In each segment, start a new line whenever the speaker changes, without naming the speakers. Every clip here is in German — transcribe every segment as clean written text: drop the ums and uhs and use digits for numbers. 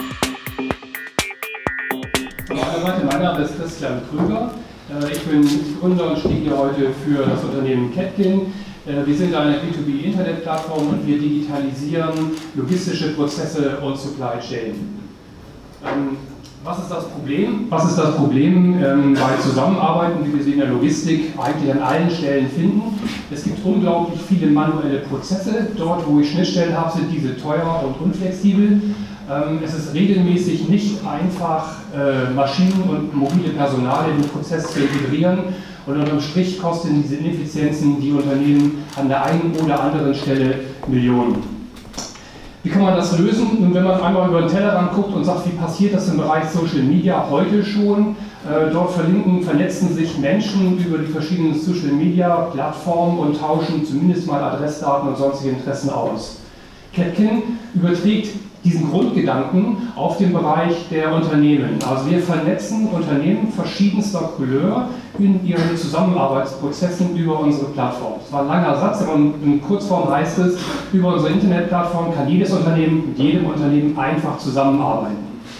Von meiner Seite, mein Name ist Christian Krüger. Ich bin Gründer und stehe hier heute für das Unternehmen Catkin. Wir sind eine B2B-Internetplattform und wir digitalisieren logistische Prozesse und Supply Chain. Was ist das Problem? Was ist das Problem bei Zusammenarbeiten, wie wir sie in der Logistik eigentlich an allen Stellen finden? Es gibt unglaublich viele manuelle Prozesse. Dort, wo ich Schnittstellen habe, sind diese teuer und unflexibel. Es ist regelmäßig nicht einfach, Maschinen und mobile Personal in den Prozess zu integrieren. Und unterm Strich kosten diese Ineffizienzen die Unternehmen an der einen oder anderen Stelle Millionen. Wie kann man das lösen? Nun, wenn man einmal über den Tellerrand guckt und sagt, wie passiert das im Bereich Social Media heute schon? Dort vernetzen sich Menschen über die verschiedenen Social Media Plattformen und tauschen zumindest mal Adressdaten und sonstige Interessen aus. Catkin überträgt diesen Grundgedanken auf den Bereich der Unternehmen. Also wir vernetzen Unternehmen verschiedenster Couleur in ihren Zusammenarbeitsprozessen über unsere Plattform. Das war ein langer Satz, aber in Kurzform heißt es, über unsere Internetplattform kann jedes Unternehmen mit jedem Unternehmen einfach zusammenarbeiten.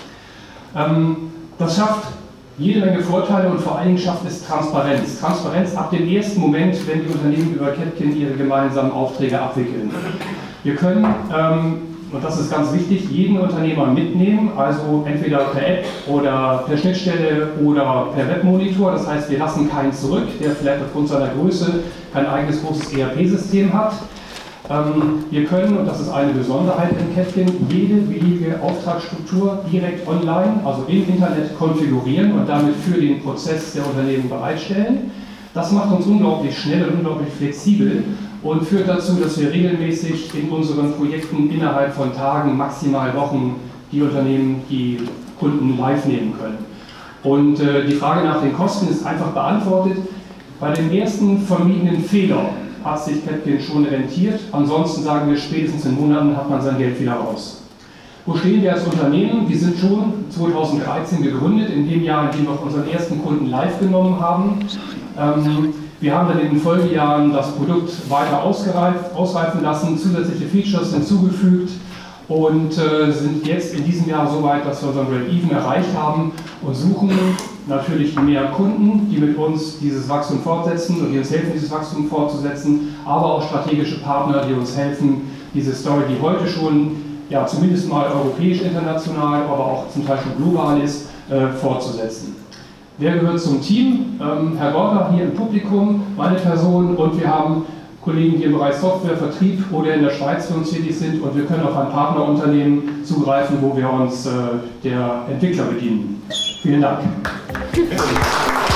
Das schafft jede Menge Vorteile und vor allen Dingen schafft es Transparenz. Transparenz ab dem ersten Moment, wenn die Unternehmen über Catkin ihre gemeinsamen Aufträge abwickeln. Wir können und das ist ganz wichtig, jeden Unternehmer mitnehmen, also entweder per App oder per Schnittstelle oder per Webmonitor. Das heißt, wir lassen keinen zurück, der vielleicht aufgrund seiner Größe kein eigenes großes ERP-System hat. Wir können, und das ist eine Besonderheit in Catkin, jede beliebige Auftragsstruktur direkt online, also im Internet konfigurieren und damit für den Prozess der Unternehmen bereitstellen. Das macht uns unglaublich schnell und unglaublich flexibel und führt dazu, dass wir regelmäßig in unseren Projekten innerhalb von Tagen, maximal Wochen, die Unternehmen, die Kunden live nehmen können. Und die Frage nach den Kosten ist einfach beantwortet. Bei dem ersten vermiedenen Fehler hat sich Catkin schon rentiert. Ansonsten sagen wir, spätestens in Monaten hat man sein Geld wieder raus. Wo stehen wir als Unternehmen? Wir sind schon 2013 gegründet, in dem Jahr, in dem wir unseren ersten Kunden live genommen haben. Wir haben dann in den Folgejahren das Produkt weiter ausreifen lassen, zusätzliche Features hinzugefügt und sind jetzt in diesem Jahr so weit, dass wir unseren Break-Even erreicht haben und suchen natürlich mehr Kunden, die mit uns dieses Wachstum fortsetzen und die uns helfen, dieses Wachstum fortzusetzen, aber auch strategische Partner, die uns helfen, diese Story, die heute schon ja, zumindest mal europäisch, international, aber auch zum Teil schon global ist, fortzusetzen. Wer gehört zum Team? Herr Gorter hier im Publikum, meine Person, und wir haben Kollegen, die im Bereich Software, Vertrieb oder in der Schweiz für uns tätig sind, und wir können auf ein Partnerunternehmen zugreifen, wo wir uns der Entwickler bedienen. Vielen Dank.